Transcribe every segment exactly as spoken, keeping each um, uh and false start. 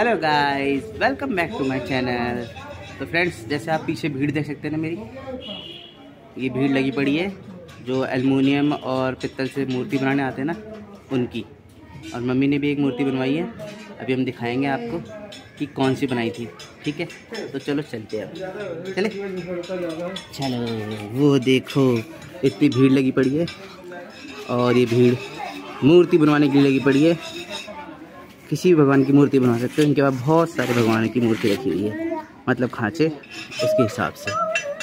Hello guys, welcome back to my channel. तो friends, जैसे आप पीछे भीड़ देख सकते हैं ना मेरी, ये भीड़ लगी पड़ी है जो एल्युमिनियम और पित्तल से मूर्ति बनाने आते हैं ना, उनकी। और मम्मी ने भी एक मूर्ति बनवाई है, अभी हम दिखाएंगे आपको कि कौन सी बनाई थी। ठीक है, तो चलो चलते हैं, अब चले चलो। वो देखो इतनी भीड़ लगी पड़ी है और ये भीड़ मूर्ति बनवाने के लिए लगी पड़ी है। किसी भी भगवान की मूर्ति बना सकते हो, इनके पास बहुत सारे भगवान की मूर्ति रखी हुई है, मतलब खांचे उसके हिसाब से।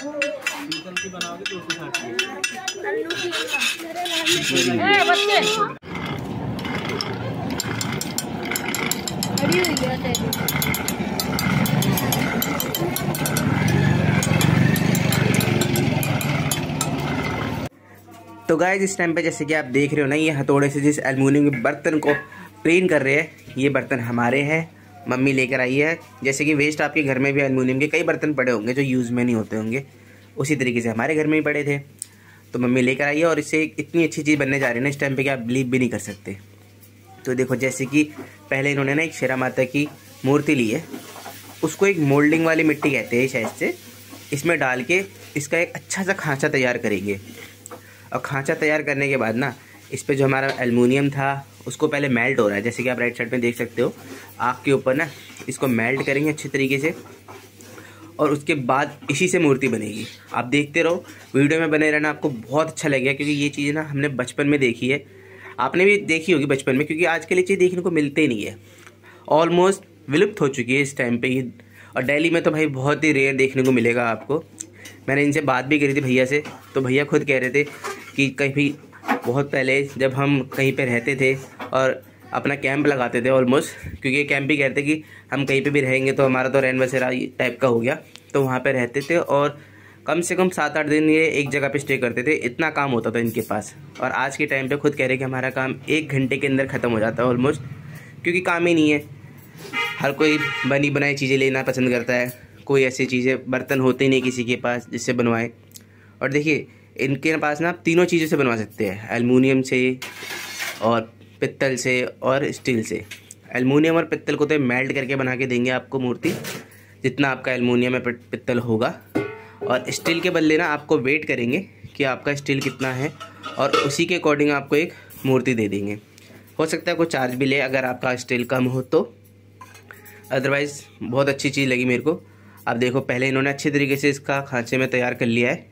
तो गाइस, इस टाइम पे जैसे कि आप देख रहे हो ना, ये हथौड़े से जिस एल्युमिनियम के बर्तन को क्लीन कर रहे हैं, ये बर्तन हमारे हैं, मम्मी लेकर आई है। जैसे कि वेस्ट आपके घर में भी एल्युमिनियम के कई बर्तन पड़े होंगे जो यूज़ में नहीं होते होंगे, उसी तरीके से हमारे घर में ही पड़े थे, तो मम्मी लेकर आई है। और इससे इतनी अच्छी चीज़ बनने जा रही है ना इस टाइम पे कि आप बिलीव भी नहीं कर सकते। तो देखो, जैसे कि पहले इन्होंने ना एक शेरा माता की मूर्ति ली है, उसको एक मोल्डिंग वाली मिट्टी कहते हैं शायद से, इसमें डाल के इसका एक अच्छा सा खांचा तैयार करेंगे। और खांचा तैयार करने के बाद ना, इस पे जो हमारा एल्युमिनियम था उसको पहले मेल्ट हो रहा है, जैसे कि आप राइट साइड में देख सकते हो, आग के ऊपर ना इसको मेल्ट करेंगे अच्छे तरीके से। और उसके बाद इसी से मूर्ति बनेगी। आप देखते रहो, वीडियो में बने रहना, आपको बहुत अच्छा लगेगा, क्योंकि ये चीज़ ना हमने बचपन में देखी है, आपने भी देखी होगी बचपन में, क्योंकि आजकल ये चीज़ देखने को मिलते ही नहीं है, ऑलमोस्ट विलुप्त हो चुकी है इस टाइम पे ही। और दिल्ली में तो भाई बहुत ही रेयर देखने को मिलेगा आपको। मैंने इनसे बात भी करी थी भैया से, तो भैया खुद कह रहे थे कि कहीं बहुत पहले जब हम कहीं पे रहते थे और अपना कैंप लगाते थे ऑलमोस्ट, क्योंकि कैंप भी कहते कि हम कहीं पे भी रहेंगे तो हमारा तो रैन बसेरा टाइप का हो गया, तो वहाँ पे रहते थे और कम से कम सात आठ दिन ये एक जगह पे स्टे करते थे, इतना काम होता था इनके पास। और आज के टाइम पे खुद कह रहे कि हमारा काम एक घंटे के अंदर ख़त्म हो जाता है ऑलमोस्ट, क्योंकि काम ही नहीं है। हर कोई बनी बनाई चीज़ें लेना पसंद करता है, कोई ऐसी चीज़ें बर्तन होते ही नहीं किसी के पास जिससे बनवाएं। और देखिए, इनके पास ना तीनों चीज़ों से बनवा सकते हैं, एल्युमिनियम से और पित्तल से और स्टील से। एल्युमिनियम और पित्तल को तो मेल्ट करके बना के देंगे आपको मूर्ति, जितना आपका एल्युमिनियम या पित्तल होगा। और स्टील के बदले ना आपको वेट करेंगे कि आपका स्टील कितना है, और उसी के अकॉर्डिंग आपको एक मूर्ति दे देंगे। हो सकता है कोई चार्ज भी ले अगर आपका स्टील कम हो तो, अदरवाइज़ बहुत अच्छी चीज़ लगी मेरे को। आप देखो, पहले इन्होंने अच्छे तरीके से इसका खांचे में तैयार कर लिया है,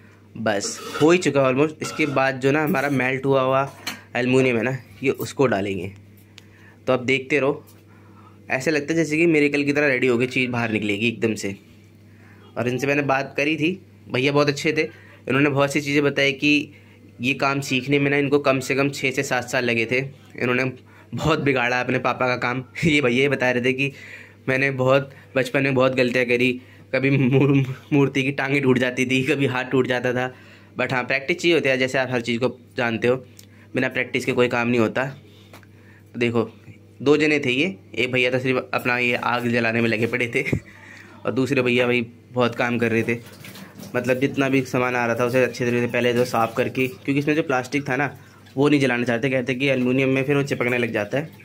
बस हो ही चुका है ऑलमोस्ट। इसके बाद जो ना हमारा मेल्ट हुआ हुआ एल्युमिनियम है ना, ये उसको डालेंगे। तो आप देखते रहो, ऐसे लगता है जैसे कि मिरेकल की तरह रेडी होगी, चीज़ बाहर निकलेगी एकदम से। और इनसे मैंने बात करी थी, भैया बहुत अच्छे थे, इन्होंने बहुत सी चीज़ें बताई कि ये काम सीखने में ना इनको कम से कम छः से सात साल लगे थे। इन्होंने बहुत बिगाड़ा अपने पापा का काम। ये भैया ये बता रहे थे कि मैंने बहुत बचपन में बहुत गलतियाँ करी, कभी मूर्ति की टांगें टूट जाती थी, कभी हाथ टूट जाता था। बट हाँ, प्रैक्टिस चाहिए होती है, जैसे आप हर चीज़ को जानते हो, बिना प्रैक्टिस के कोई काम नहीं होता। तो देखो, दो जने थे ये, एक भैया तो सिर्फ अपना ये आग जलाने में लगे पड़े थे और दूसरे भैया भाई बहुत काम कर रहे थे, मतलब जितना भी सामान आ रहा था उसे अच्छे तरीके से पहले तो साफ़ करके, क्योंकि इसमें जो प्लास्टिक था ना वो नहीं जलाना चाहते, कहते कि एल्युमिनियम में फिर वो चिपकने लग जाता है।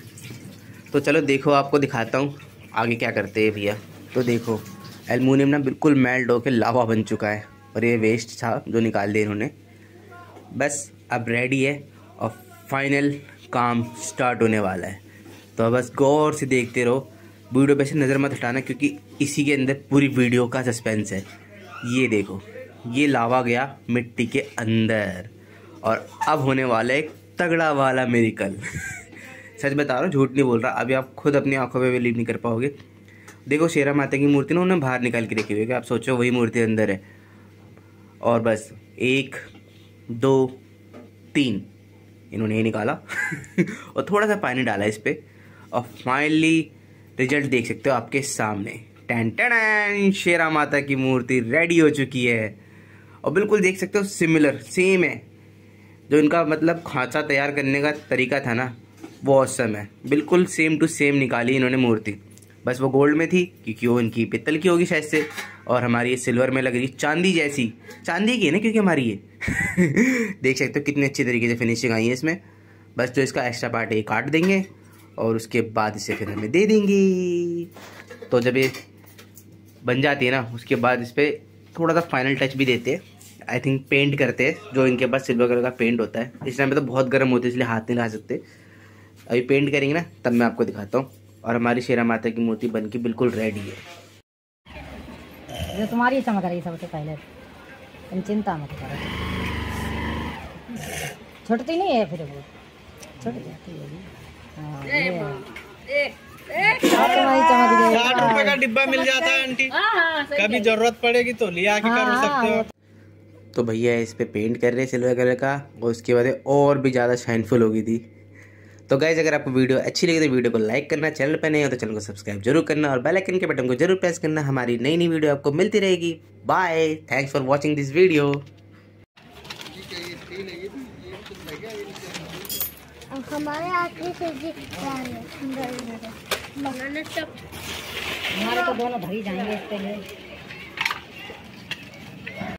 तो चलो देखो, आपको दिखाता हूँ आगे क्या करते हैं भैया। तो देखो, एल्युमिनियम ना बिल्कुल मेल्ट होकर लावा बन चुका है, और ये वेस्ट था जो निकाल दिया इन्होंने, बस अब रेडी है और फाइनल काम स्टार्ट होने वाला है। तो बस गौर से देखते रहो, वीडियो पे से नज़र मत हटाना, क्योंकि इसी के अंदर पूरी वीडियो का सस्पेंस है। ये देखो, ये लावा गया मिट्टी के अंदर, और अब होने वाला एक तगड़ा वाला मिरेकल। सच बता रहा हूँ, झूठ नहीं बोल रहा, अभी आप खुद अपनी आंखों पे बिलीव नहीं कर पाओगे। देखो, शेरा माता की मूर्ति ना उन्होंने बाहर निकाल के रखी हुई है, आप सोचो वही मूर्ति अंदर है। और बस एक दो तीन इन्होंने ये निकाला और थोड़ा सा पानी डाला इस पर, और फाइनली रिजल्ट देख सकते हो आपके सामने। टैन टैन, शेरा माता की मूर्ति रेडी हो चुकी है। और बिल्कुल देख सकते हो सिमिलर सेम है, जो इनका मतलब खांचा तैयार करने का तरीका था ना वो औसम है, बिल्कुल सेम टू सेम निकाली इन्होंने मूर्ति। बस वो गोल्ड में थी क्योंकि वो इनकी पित्तल की होगी शायद से, और हमारी ये सिल्वर में लग रही चांदी जैसी, चांदी की है ना क्योंकि हमारी ये देख सकते हो कितनी अच्छी तरीके से फिनिशिंग आई है इसमें। बस जो इसका एक्स्ट्रा पार्ट है काट देंगे और उसके बाद इसे फिर हमें दे देंगे। तो जब ये बन जाती है ना, उसके बाद इस पर थोड़ा सा फाइनल टच भी देते हैं, आई थिंक पेंट करते हैं, जो इनके पास सिल्वर कलर का पेंट होता है। इस टाइम पे तो बहुत गर्म होती है इसलिए हाथ नहीं ला सकते। अभी पेंट करेंगे ना तब मैं आपको दिखाता हूँ। और हमारी शेरा माता की मूर्ति बन के बिल्कुल रेडी है। जो तुम्हारी चमक रही सबसे पहले, तुम चिंता मत करो, छुटती नहीं है फिर वो छुट जाती है। हाँ, साठ रुपए का डिब्बा मिल जाता है आंटी, कभी जरूरत पड़ेगी तो लिया के कर सकते हो। तो भैया इस पे पेंट कर रहे हैं सिल्वर कलर का, और उसके बाद और भी ज़्यादा शाइनफुल होगी थी। तो गाइज अगर आपको वीडियो अच्छी लगी तो वीडियो को लाइक करना, चैनल पर नहीं हो तो चैनल को सब्सक्राइब जरूर करना, और बेल आइकन के बटन को जरूर प्रेस करना। हमारी नई नई वीडियो आपको मिलती रहेगी। Bye, thanks for watching this video. हमारे आखिरी सब्जी हमारे तो दोनों भरी जाएंगे इसके लिए।